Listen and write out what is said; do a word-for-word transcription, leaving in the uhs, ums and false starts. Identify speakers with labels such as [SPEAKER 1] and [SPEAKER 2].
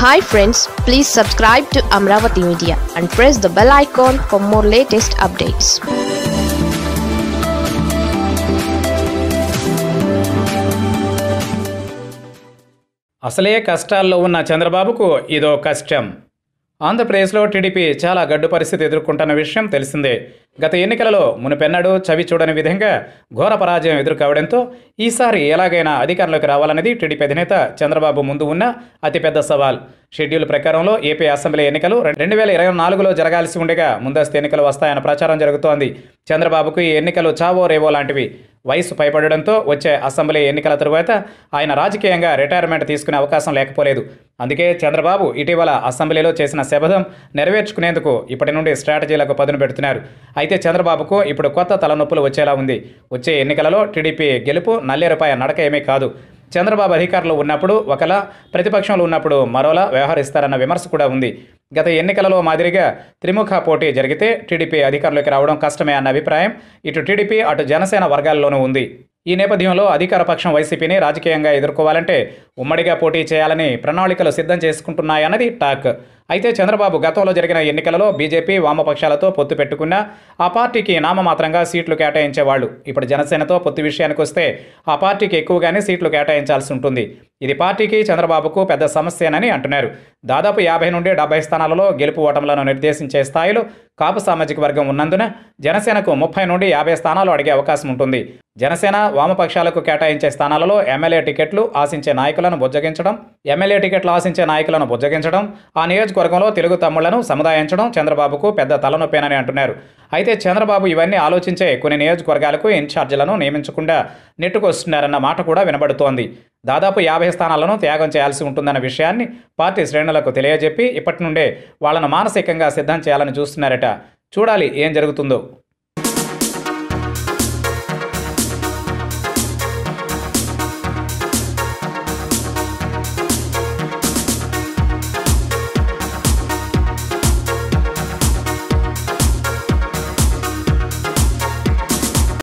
[SPEAKER 1] Hi friends, please subscribe to Amravati Media and press the bell icon for more latest updates.
[SPEAKER 2] అసలే కష్టాల్లో ఉన్న చంద్రబాబుకు ఇదో కష్టం. ఆంధ్రప్రదేశ్లో టీడీపీ చాలా గడ్డు పరిస్థితి ఎదుర్కొంటున్న విషయం తెలిసిందే. గత ఎన్నికలలో మునుపెన్నడూ చవి చూడని విధంగా ఘోర పరాజయం ఎదుర్కోవడంతో ఈసారి ఎలాగైనా అధికారంలోకి రావాలనేది టీడీపీ అధినేత చంద్రబాబు ముందు ఉన్న అతిపెద్ద సవాల్. షెడ్యూల్ ప్రకారంలో ఏపీ అసెంబ్లీ ఎన్నికలు రెండు వేల ఇరవై నాలుగులో జరగాల్సి ఉండగా ముందస్తు ఎన్నికలు వస్తాయన్న ప్రచారం జరుగుతోంది. చంద్రబాబుకు ఈ ఎన్నికలు చావో రేవో లాంటివి. వయసు పైపడడంతో వచ్చే అసెంబ్లీ ఎన్నికల తరువాత ఆయన రాజకీయంగా రిటైర్మెంట్ తీసుకునే అవకాశం లేకపోలేదు. అందుకే చంద్రబాబు ఇటీవల అసెంబ్లీలో చేసిన శపథం నెరవేర్చుకునేందుకు ఇప్పటి నుండి స్ట్రాటజీలకు పదును పెడుతున్నారు. అయితే చంద్రబాబుకు ఇప్పుడు కొత్త తలనొప్పులు వచ్చేలా ఉంది. వచ్చే ఎన్నికలలో టీడీపీ గెలుపు నల్లేరుపై నడక ఏమీ కాదు. చంద్రబాబు అధికారంలో ఉన్నప్పుడు ఒకలా, ప్రతిపక్షంలో ఉన్నప్పుడు మరోలా వ్యవహరిస్తారన్న విమర్శ కూడా ఉంది. గత ఎన్నికలలో మాదిరిగా త్రిముఖ పోటీ జరిగితే టీడీపీ అధికారంలోకి రావడం కష్టమే అన్న అభిప్రాయం ఇటు టీడీపీ అటు జనసేన వర్గాల్లోనూ ఉంది. ఈ నేపథ్యంలో అధికార పక్షం వైసీపీని రాజకీయంగా ఎదుర్కోవాలంటే ఉమ్మడిగా పోటీ చేయాలని ప్రణాళికలు సిద్ధం చేసుకుంటున్నాయన్నది టాక్. అయితే చంద్రబాబు గతంలో జరిగిన ఎన్నికలలో బీజేపీ వామపక్షాలతో పొత్తు పెట్టుకున్న ఆ పార్టీకి నామమాత్రంగా సీట్లు కేటాయించేవాళ్లు. ఇప్పుడు జనసేనతో పొత్తు విషయానికి వస్తే ఆ పార్టీకి ఎక్కువగానే సీట్లు కేటాయించాల్సి ఉంటుంది. ఇది పార్టీకి చంద్రబాబుకు పెద్ద సమస్యేనని అంటున్నారు. దాదాపు యాభై నుండి డెబ్బై స్థానాలలో గెలుపు ఓటములను నిర్దేశించే స్థాయిలో కాపు సామాజిక వర్గం ఉన్నందున జనసేనకు ముప్పై నుండి యాభై స్థానాలు అడిగే అవకాశం ఉంటుంది. జనసేన వామపక్షాలకు కేటాయించే స్థానాలలో ఎమ్మెల్యే టికెట్లు ఆశించే నాయకులను బుజ్జగించడం ఎమ్మెల్యే టికెట్లు ఆశించే నాయకులను బుజ్జగించడం ఆ నియోజకవర్గంలో తెలుగు తమ్ముళ్లను సముదాయించడం చంద్రబాబుకు పెద్ద తలనొప్పేనని అంటున్నారు. అయితే చంద్రబాబు ఇవన్నీ ఆలోచించే కొన్ని నియోజకవర్గాలకు ఇన్ఛార్జీలను నియమించకుండా నెట్టుకొస్తున్నారన్న మాట కూడా వినబడుతోంది. దాదాపు యాభై స్థానాలను త్యాగం చేయాల్సి ఉంటుందన్న విషయాన్ని పార్టీ శ్రేణులకు తెలియజెప్పి ఇప్పటి నుండే వాళ్లను మానసికంగా సిద్ధం చేయాలని చూస్తున్నారట. చూడాలి ఏం జరుగుతుందో.